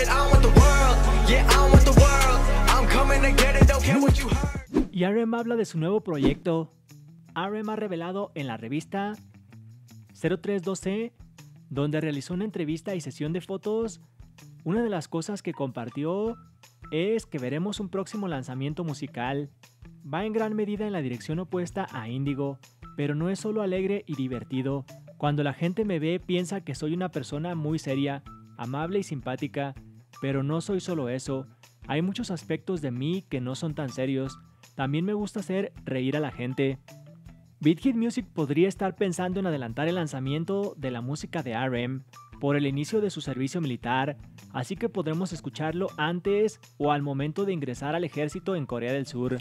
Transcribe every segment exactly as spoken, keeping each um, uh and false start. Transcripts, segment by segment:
Y R E M habla de su nuevo proyecto. R E M ha revelado en la revista cero tres doce, donde realizó una entrevista y sesión de fotos. Una de las cosas que compartió es que veremos un próximo lanzamiento musical. Va en gran medida en la dirección opuesta a Indigo, pero no es solo alegre y divertido. Cuando la gente me ve piensa que soy una persona muy seria, amable y simpática, pero no soy solo eso. Hay muchos aspectos de mí que no son tan serios. También me gusta hacer reír a la gente. Beat Hit Music podría estar pensando en adelantar el lanzamiento de la música de R E M por el inicio de su servicio militar, así que podremos escucharlo antes o al momento de ingresar al ejército en Corea del Sur.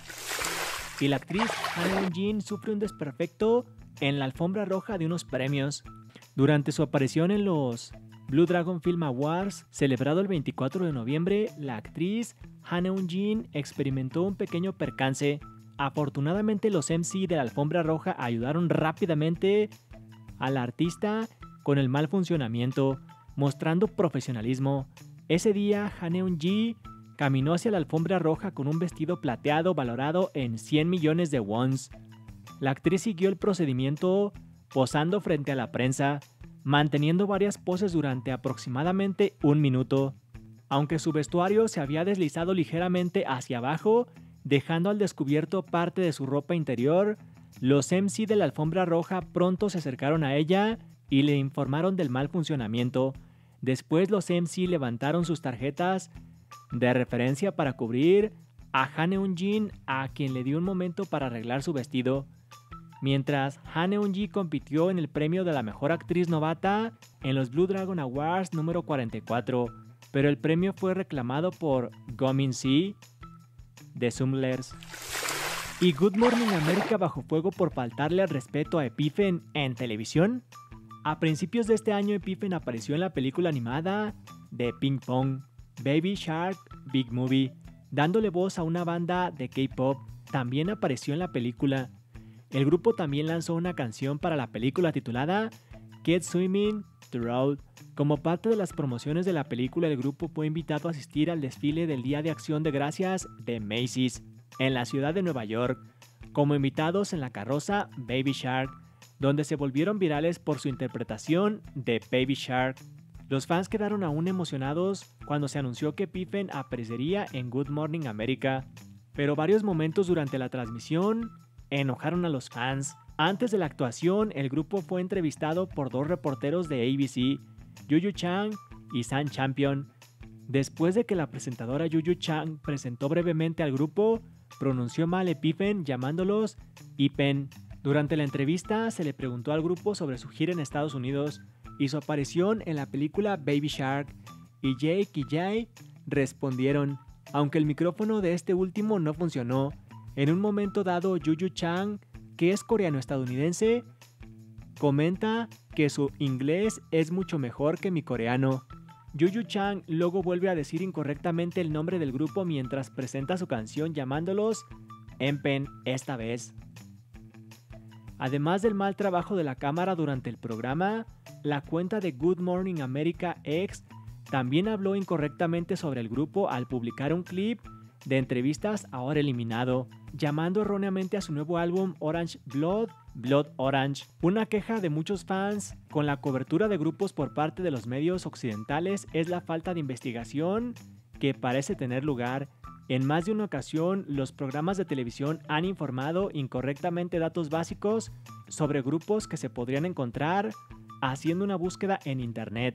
Y la actriz Han Eun-jin sufre un desperfecto en la alfombra roja de unos premios. Durante su aparición en los Blue Dragon Film Awards, celebrado el veinticuatro de noviembre, la actriz Han Eun-jin experimentó un pequeño percance. Afortunadamente, los M C de la alfombra roja ayudaron rápidamente a la artista con el mal funcionamiento, mostrando profesionalismo. Ese día, Han Eun-jin caminó hacia la alfombra roja con un vestido plateado valorado en cien millones de wons. La actriz siguió el procedimiento posando frente a la prensa, manteniendo varias poses durante aproximadamente un minuto. Aunque su vestuario se había deslizado ligeramente hacia abajo, dejando al descubierto parte de su ropa interior, los M C de la alfombra roja pronto se acercaron a ella y le informaron del mal funcionamiento. Después los M C levantaron sus tarjetas de referencia para cubrir a Han Eun-jin, a quien le dio un momento para arreglar su vestido. Mientras Han Eun-jin compitió en el premio de la mejor actriz novata en los Blue Dragon Awards número cuarenta y cuatro, pero el premio fue reclamado por Go Min-si de Sumlers. ¿Y Good Morning America bajo fuego por faltarle al respeto a Epifen en televisión? A principios de este año, Epifen apareció en la película animada de Ping Pong, Baby Shark Big Movie, dándole voz a una banda de K-pop. También apareció en la película. El grupo también lanzó una canción para la película titulada Get Swimming the Road. Como parte de las promociones de la película, el grupo fue invitado a asistir al desfile del Día de Acción de Gracias de Macy's en la ciudad de Nueva York, como invitados en la carroza Baby Shark, donde se volvieron virales por su interpretación de Baby Shark. Los fans quedaron aún emocionados cuando se anunció que Epifen aparecería en Good Morning America, pero varios momentos durante la transmisión enojaron a los fans. Antes de la actuación, el grupo fue entrevistado por dos reporteros de A B C, Yuyu Chang y San Champion. Después de que la presentadora Yuyu Chang presentó brevemente al grupo, pronunció mal Epifen llamándolos Ipen. Durante la entrevista se le preguntó al grupo sobre su gira en Estados Unidos y su aparición en la película Baby Shark, y Jake y Jay respondieron, aunque el micrófono de este último no funcionó. En un momento dado, Yuyu Chang, que es coreano-estadounidense, comenta que su inglés es mucho mejor que mi coreano. Yuyu Chang luego vuelve a decir incorrectamente el nombre del grupo mientras presenta su canción llamándolos Empen esta vez. Además del mal trabajo de la cámara durante el programa, la cuenta de Good Morning America X también habló incorrectamente sobre el grupo al publicar un clip de entrevistas ahora eliminado, llamando erróneamente a su nuevo álbum Orange Blood, Blood Orange. Una queja de muchos fans con la cobertura de grupos por parte de los medios occidentales es la falta de investigación que parece tener lugar. En más de una ocasión, los programas de televisión han informado incorrectamente datos básicos sobre grupos que se podrían encontrar haciendo una búsqueda en internet.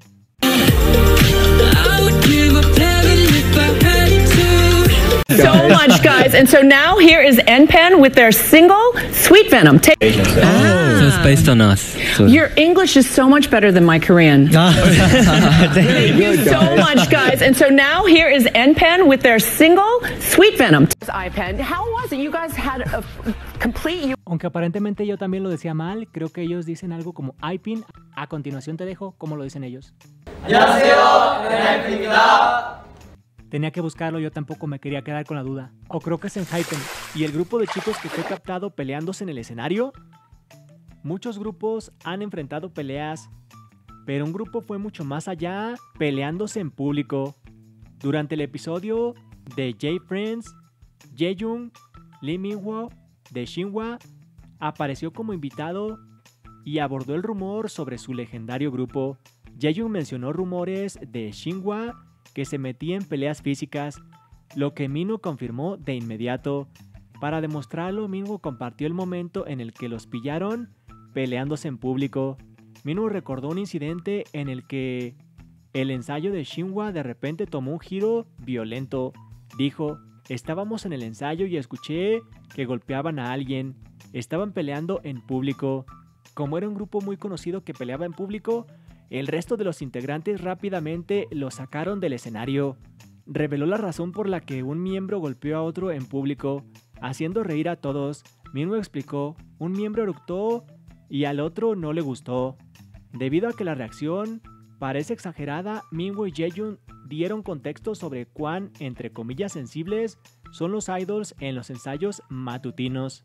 So much, guys, and so now here is N P E N with their single Sweet Venom. Take Oh, so it's based on us. So. Your English is so much better than my Korean. Thank you so much, guys, and so now here is N P E N with their single Sweet Venom. I P E N, how was it? You guys had a complete. Aunque aparentemente yo también lo decía mal, creo que ellos dicen algo como I P E N. A continuación te dejo como lo dicen ellos. 안녕하세요, 엔하이픈입니다. Tenía que buscarlo, yo tampoco me quería quedar con la duda. O creo que es Enhypen. Y el grupo de chicos que fue captado peleándose en el escenario. Muchos grupos han enfrentado peleas, pero un grupo fue mucho más allá, peleándose en público. Durante el episodio de J-Friends, Jaeyoung Lee Min-ho de Shinhwa apareció como invitado y abordó el rumor sobre su legendario grupo. Jaeyoung mencionó rumores de Shinhwa que se metía en peleas físicas, lo que Minwoo confirmó de inmediato. Para demostrarlo, Minwoo compartió el momento en el que los pillaron peleándose en público. Minwoo recordó un incidente en el que el ensayo de Shinhwa de repente tomó un giro violento. Dijo: estábamos en el ensayo y escuché que golpeaban a alguien. Estaban peleando en público. Como era un grupo muy conocido que peleaba en público, el resto de los integrantes rápidamente lo sacaron del escenario. Reveló la razón por la que un miembro golpeó a otro en público, haciendo reír a todos. Minwoo explicó: un miembro eructó y al otro no le gustó. Debido a que la reacción parece exagerada, Minwoo y Jaeyoung dieron contexto sobre cuán, entre comillas, sensibles son los idols en los ensayos matutinos.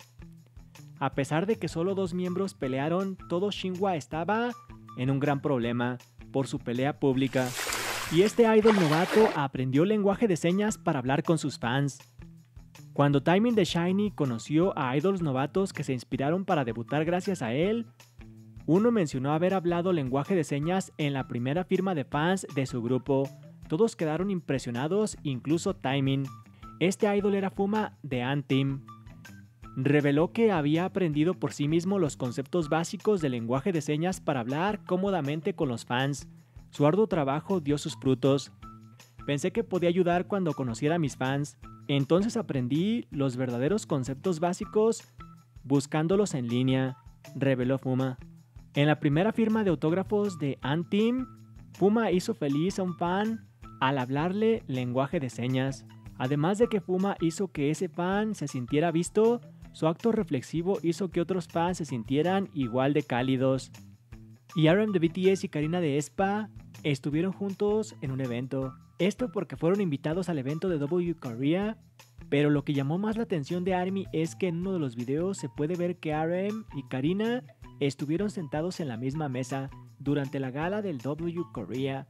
A pesar de que solo dos miembros pelearon, todo Shinhwa estaba en un gran problema por su pelea pública. Y este idol novato aprendió lenguaje de señas para hablar con sus fans. Cuando Taemin de SHINee conoció a idols novatos que se inspiraron para debutar gracias a él, uno mencionó haber hablado lenguaje de señas en la primera firma de fans de su grupo. Todos quedaron impresionados, incluso Taemin. Este idol era Fuma de ANTEAM. Reveló que había aprendido por sí mismo los conceptos básicos del lenguaje de señas para hablar cómodamente con los fans. Su arduo trabajo dio sus frutos. Pensé que podía ayudar cuando conociera a mis fans. Entonces aprendí los verdaderos conceptos básicos buscándolos en línea, reveló Fuma. En la primera firma de autógrafos de ANTEAM, Fuma hizo feliz a un fan al hablarle lenguaje de señas. Además de que Fuma hizo que ese fan se sintiera visto, su acto reflexivo hizo que otros fans se sintieran igual de cálidos. Y R M de B T S y Karina de aespa estuvieron juntos en un evento. Esto porque fueron invitados al evento de W Korea, pero lo que llamó más la atención de ARMY es que en uno de los videos se puede ver que R M y Karina estuvieron sentados en la misma mesa durante la gala del W Korea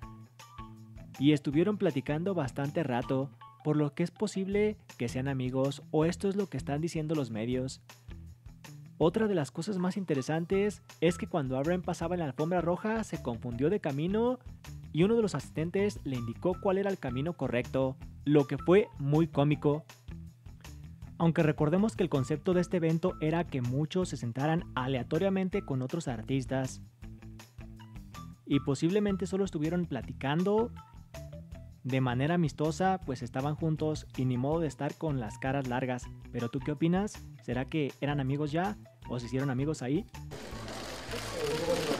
y estuvieron platicando bastante rato, por lo que es posible que sean amigos, o esto es lo que están diciendo los medios. Otra de las cosas más interesantes es que cuando R M pasaba en la alfombra roja se confundió de camino y uno de los asistentes le indicó cuál era el camino correcto, lo que fue muy cómico. Aunque recordemos que el concepto de este evento era que muchos se sentaran aleatoriamente con otros artistas y posiblemente solo estuvieron platicando de manera amistosa, pues estaban juntos y ni modo de estar con las caras largas. Pero ¿tú qué opinas? ¿Será que eran amigos ya? ¿O se hicieron amigos ahí?